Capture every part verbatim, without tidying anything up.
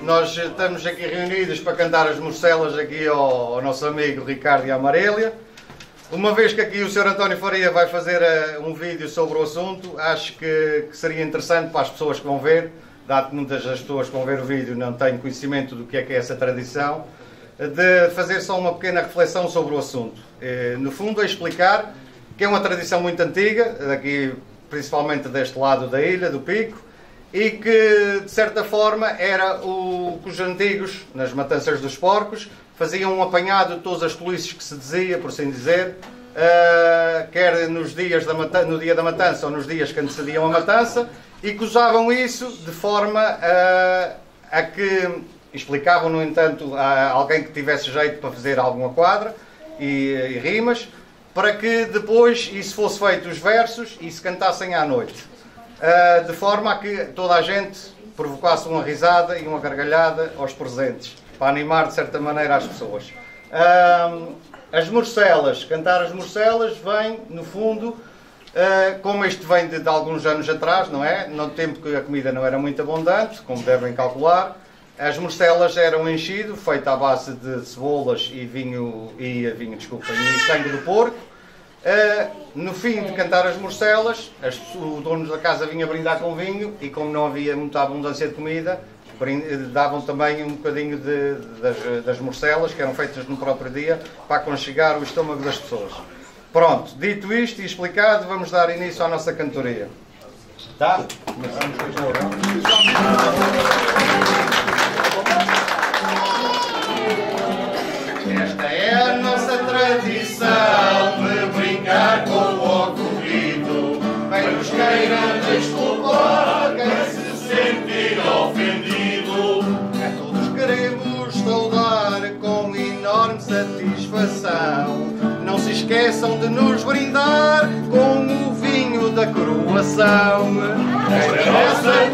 nós estamos aqui reunidos para cantar as morcelas aqui ao, ao nosso amigo Ricardo e à Marília. Uma vez que aqui o senhor António Faria vai fazer uh, um vídeo sobre o assunto, acho que, que seria interessante para as pessoas que vão ver, dado que muitas das pessoas que vão ver o vídeo não têm conhecimento do que é que é essa tradição, de fazer só uma pequena reflexão sobre o assunto. Uh, no fundo, é explicar que é uma tradição muito antiga, daqui principalmente deste lado da ilha, do Pico, e que, de certa forma, era o que os antigos, nas matanças dos porcos, faziam um apanhado de todas as tolices que se dizia, por assim dizer, uh, quer nos dias da mata- no dia da matança ou nos dias que antecediam a matança, e que usavam isso de forma uh, a que explicavam, no entanto, a alguém que tivesse jeito para fazer alguma quadra e, e rimas, para que depois isso fosse feito os versos e se cantassem à noite. Uh, de forma a que toda a gente provocasse uma risada e uma gargalhada aos presentes, para animar de certa maneira as pessoas. Uh, as morcelas, cantar as morcelas vem, no fundo, uh, como isto vem de, de alguns anos atrás, não é? No tempo que a comida não era muito abundante, como devem calcular, as morcelas eram enchido, feito à base de cebolas e vinho, e vinho, desculpa, e sangue do porco. Uh, no fim de cantar as morcelas, as, o dono da casa vinha brindar com vinho e, como não havia muita abundância de comida, davam também um bocadinho de, de, das, das morcelas, que eram feitas no próprio dia, para aconchegar o estômago das pessoas. Pronto, dito isto e explicado, vamos dar início à nossa cantoria. Tá? Começamos com esta é a nossa tradição de brincar com o ocorrido. Bem nos queira desculpar quem se sentir ofendido. A todos queremos saudar com enorme satisfação. Não se esqueçam de nos brindar com o vinho da coroação. Esta é a nossa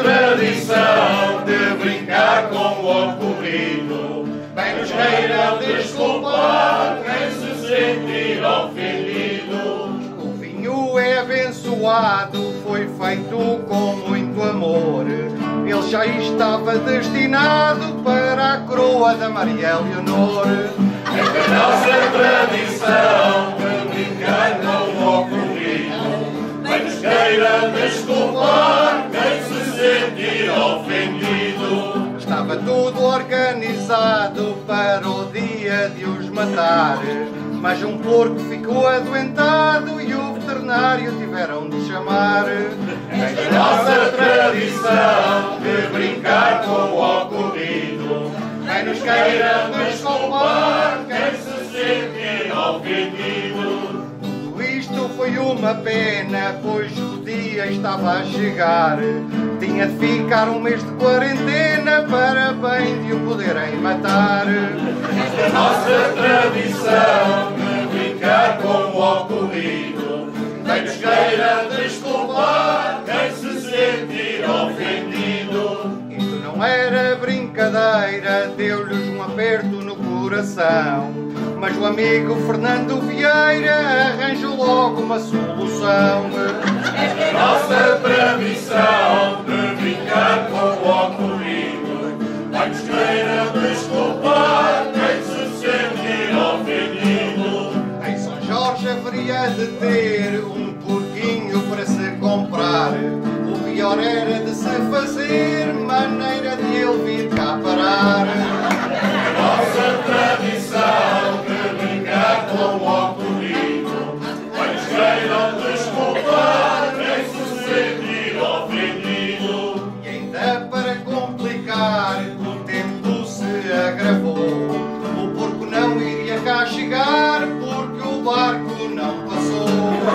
tradição de brincar com o ocorrido. Bem nos queira desculpar quem se sentir ofendido. O vinho é abençoado, foi feito com muito amor. Ele já estava destinado para a coroa da Maria Leonor. Esta é a nossa tradição de brincar com o ocorrido. Bem nos queira desculpar quem se sentir ofendido. Estava tudo organizado para o dia de os matar, mas um porco ficou adoentado e o veterinário tiveram de chamar. Esta é a nossa tradição de brincar com o ocorrido. Bem nos queira desculpar quem se sentir ofendido. Tudo isto foi uma pena, pois o dia estava a chegar. Tinha de ficar um mês de quarentena para bem de o poderem matar. Esta é a nossa tradição de brincar com o ocorrido. Bem nos queira desculpar quem se sentir ofendido. Isto não era brincadeira, deu-lhes um aperto no coração. Mas o amigo Fernando Vieira arranjou logo uma solução. Esta é a nossa tradição de brincar com o ocorrido. Vai nos queira desculpar quem se sentir ofendido. Em São Jorge haveria de ter um porquinho para se comprar. O pior era de se fazer maneira de ele vir cá parar. A nossa tradição de brincar com o ocorrido. Vai nos queira desculpar quem se sentir ofendido. E ainda para complicar, o tempo se agravou. O porco não iria cá chegar porque o barco não passou.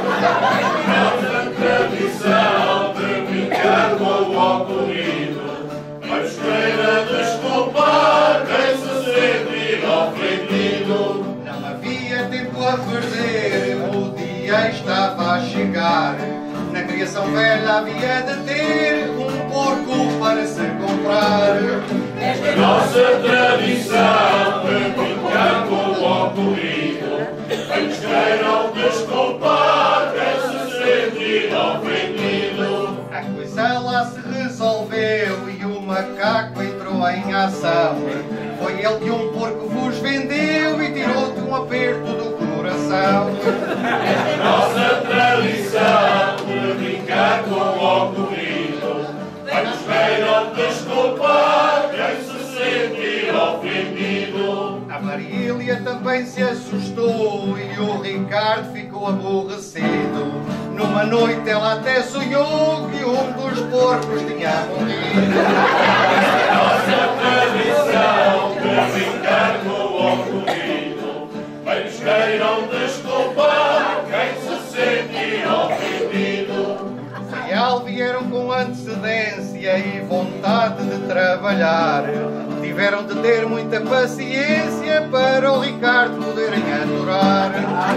A nossa tradição de brincar com o ocorrido. Vai nos queira desculpar quem se sentir ofendido. Não havia tempo a perder, o dia estava a chegar. Na criação velha havia de ter um porco para se comprar. Esta é a nossa tradição de brincar com o ocorrido. Bem nos queiram desculpar quem se sentir ofendido. A coisa lá se resolveu e o macaco entrou toma em ação. Foi ele que um porco vos vendeu e tirou-te um aperto do coração. Esta nossa tradição de brincar com o ocorrido, vai-nos esperam desculpar quem se sentir ofendido. A Marília também se assustou e o Ricardo ficou aborrecido. Numa noite ela até sonhou que um dos porcos tinha morrido. Esta nossa tradição de brincar com o ocorrido, vai-nos queiram desculpar quem se sentir ofendido. Real vieram com antecedência e vontade de trabalhar. Tiveram de ter muita paciência para o Ricardo poderem aturar.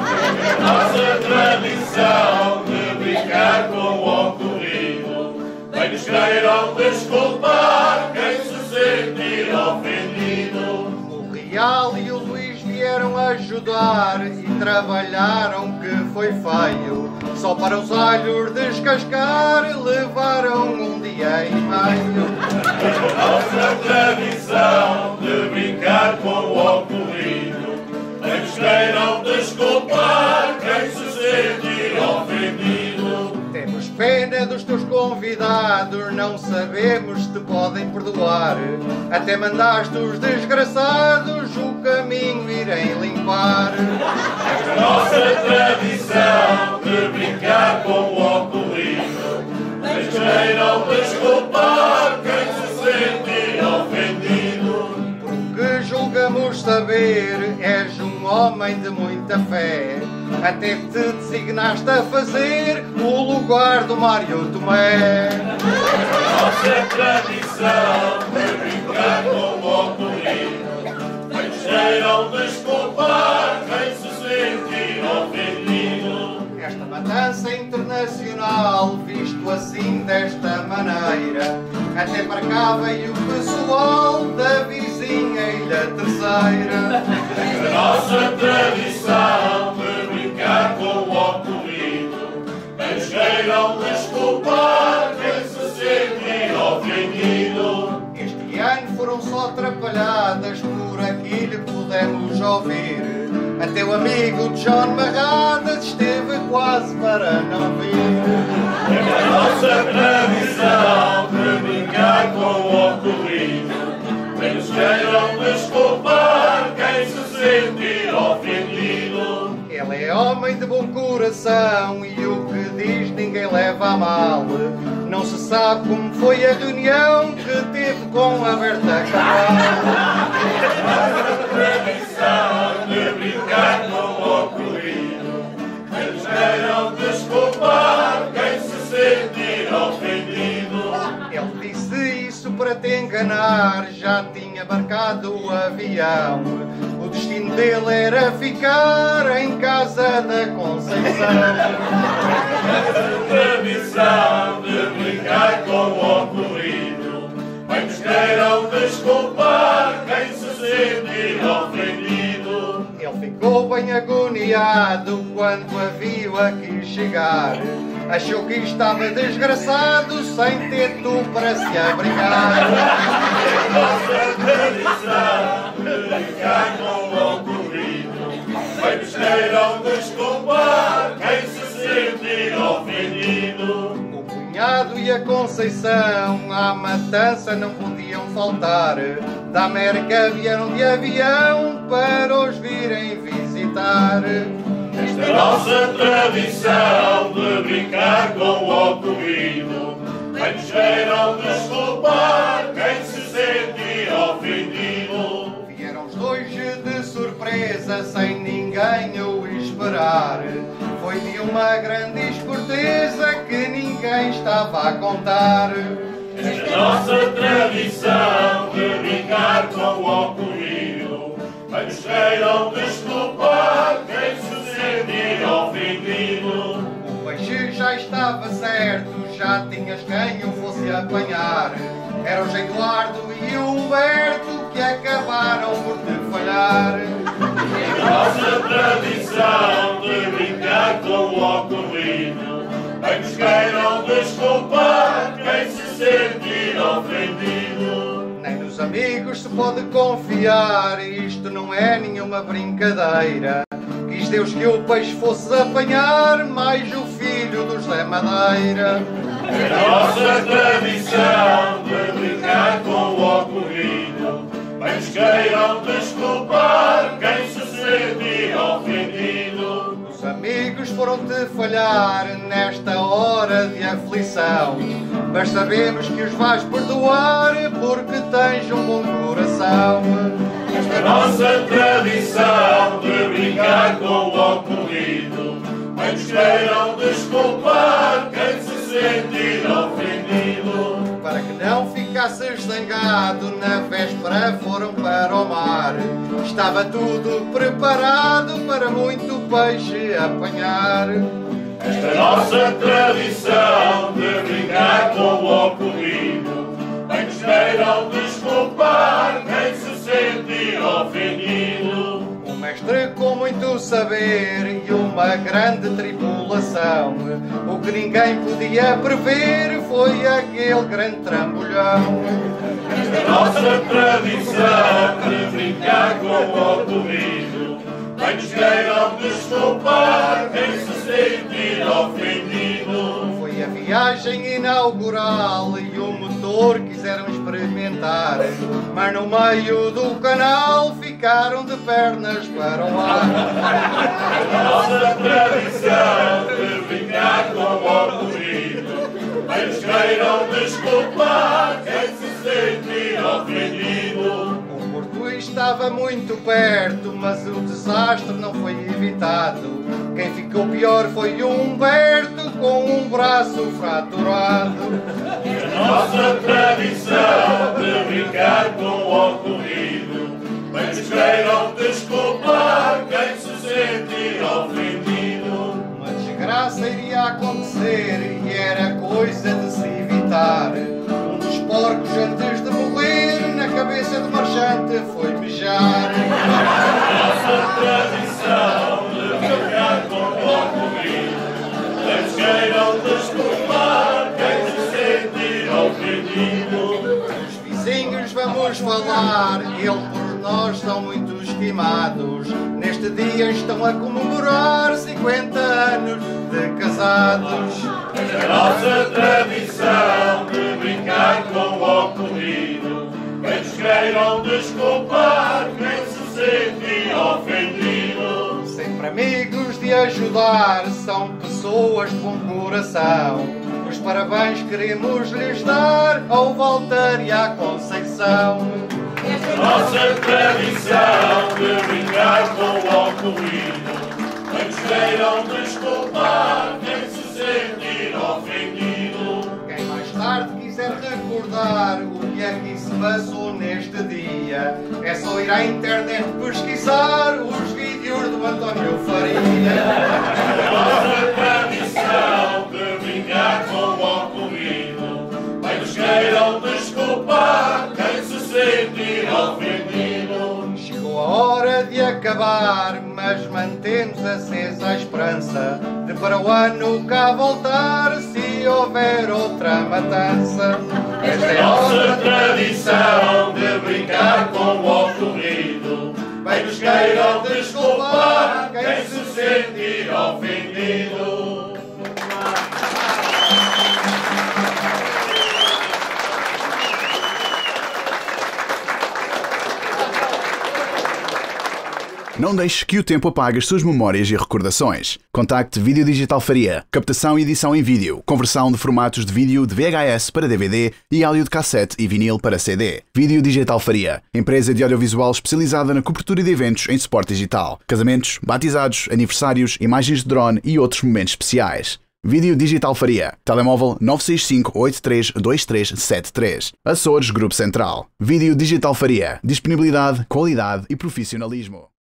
A nossa tradição de brincar com o ocorrido, vai-nos queiram desculpar quem se sentir ofendido. O Real e o Luís vieram ajudar e trabalharam que foi feio. Só para os alhos descascar levaram um dia e meio. A nossa tradição de brincar com o ocorrido, vai-nos queiram desculpar quem se sentir ofendido. Temos pena dos teus convidados, não sabemos se te podem perdoar. Até mandaste os desgraçados o caminho irem limpar. A nossa tradição de brincar com o ocorrido, vai-nos queiram desculpar quem se sentir ofendido. Porque julgamos saber, és um homem de muita fé. Até te designaste a fazer o lugar do Mário Tomé. A nossa tradição de brincar com o ocorrido, vai-nos queiram desculpar quem se sentir ofendido. Esta matança internacional, visto assim desta maneira, até para cá veio o pessoal da vizinha Ilha Terceira. A nossa tradição de brincar com o ocorrido, vai-nos queiram desculpar quem se sentir ofendido. Este ano foram só atrapalhadas por aquilo que pudemos ouvir. Até o amigo John Marradas esteve quase para não vir. A nossa tradição de brincar com o ocorrido, vai-nos queiram desculpar quem se sentir ofendido. Ele é homem de bom coração e o que diz ninguém leva a mal. Não se sabe como foi a reunião que teve com a Berta Cabral. A tradição de brincar com o ocorrido, vai-nos queiram desculpar quem se sentir ofendido. Ele disse isso para te enganar, já tinha marcado o avião. O destino dele era ficar em casa da Conceição. A tradição de brincar com o ocorrido, vai-nos queiram desculpar quem se sentir ofendido. Ele ficou bem agoniado quando a viu aqui chegar. Achou que estava desgraçado sem teto para se abrigar. A nossa tradição de brincar com o ocorrido, vai-nos queiram desculpar quem se sentir ofendido. O cunhado e a Conceição à matança não podiam faltar. Da América vieram de avião para os virem visitar. Esta nossa tradição de brincar com o ocorrido, vai-nos queiram desculpar quem se sentir ofendido. Vieram os dois de surpresa sem ninguém o esperar. Foi de uma grande esperteza que ninguém estava a contar. Esta nossa tradição de brincar com o ocorrido, vai-nos queiram desculpar quem se sentir ofendido. O peixe já estava certo, já tinhas quem o fosse apanhar. Era o Eduardo e o Humberto que acabaram por te falhar. A nossa tradição de brincar com o ocorrido, vai-nos queiram desculpar quem se sentir ofendido. Nem nos amigos pode confiar, isto não é nenhuma brincadeira. Quis Deus que o peixe fosse apanhar, mais o filho do José Madeira. É nossa tradição de brincar com o ocorrido, bem nos queiram desculpar quem se sentir ofendido. Os amigos foram-te falhar nesta hora de aflição, mas sabemos que os vais perdoar porque tens um bom coração. Esta nossa tradição de brincar com o ocorrido, bem nos queiram desculpar quem se sentir ofendido. Para que não ficasses zangado, na véspera foram para o mar. Estava tudo preparado para muito peixe apanhar. Esta nossa tradição de brincar com o ocorrido, bem nos queiram desculpar quem se sentir ofendido. O mestre com muito saber e uma grande tribulação, o que ninguém podia prever foi aquele grande trambolhão. Esta nossa tradição de brincar com o ocorrido, bem nos queiram desculpar quem se sentir ofendido. Foi a viagem inaugural e o motor quiseram experimentar, mas no meio do canal ficaram de pernas para o ar. A nossa tradição de brincar com o ocorrido, bem nos queiram desculpar quem se sentir ofendido. O porto estava muito perto, mas o desastre não foi evitado. Quem ficou pior foi o Humberto com um braço fraturado. A nossa tradição de brincar com o ocorrido, bem nos queiram desculpar quem se sentir ofendido. Uma desgraça iria acontecer e era coisa de se evitar. Um dos porcos, antes de morrer, na cabeça do marchante foi mejar. A nossa tradição de brincar com o ocorrido, bem nos queiram desculpar quem se sentir ofendido. Os vizinhos vamos falar, ele por nós são muito estimados. Neste dia estão a comemorar cinquenta anos de casados. A nossa tradição de brincar com o ocorrido, bem nos queiram desculpar quem se sentir ofendido. Sempre amigos de ajudar, são pessoas de bom coração. Os parabéns queremos lhes dar ao Walter e à Conceição. A nossa tradição de brincar com o ocorrido, bem nos queiram desculpar quem se sentir ofendido. Quem mais tarde quiser recordar o que aqui se passou neste dia, é só ir à internet pesquisar os vídeos do António Faria. A nossa tradição de brincar com o ocorrido, bem nos queiram desculpar quem se sentir ofendido. Chegou a hora de acabar, mas mantemos acesa a esperança de para o ano cá voltar, se houver outra matança. Esta é a nossa tradição de brincar com o ocorrido, bem nos queiram desculpar quem se sentir ofendido. Não deixe que o tempo apague as suas memórias e recordações. Contacte Vídeo Digital Faria. Captação e edição em vídeo. Conversão de formatos de vídeo de V H S para D V D e áudio de cassete e vinil para C D. Vídeo Digital Faria. Empresa de audiovisual especializada na cobertura de eventos em suporte digital. Casamentos, batizados, aniversários, imagens de drone e outros momentos especiais. Vídeo Digital Faria. Telemóvel nove seis cinco oito três dois três sete três. Açores Grupo Central. Vídeo Digital Faria. Disponibilidade, qualidade e profissionalismo.